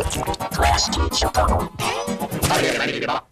Class teacher problem. 誰が何言えば